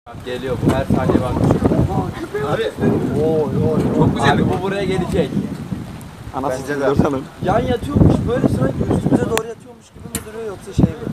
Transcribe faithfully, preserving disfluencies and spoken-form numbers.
Geliyor bu her saniye bak. Abi. Oy oy. Çok güzel. Abi bu buraya gelecek. Anası size de. Yan yatıyormuş böyle sanki üstümüze doğru yatıyormuş gibi mi duruyor yoksa şey mi?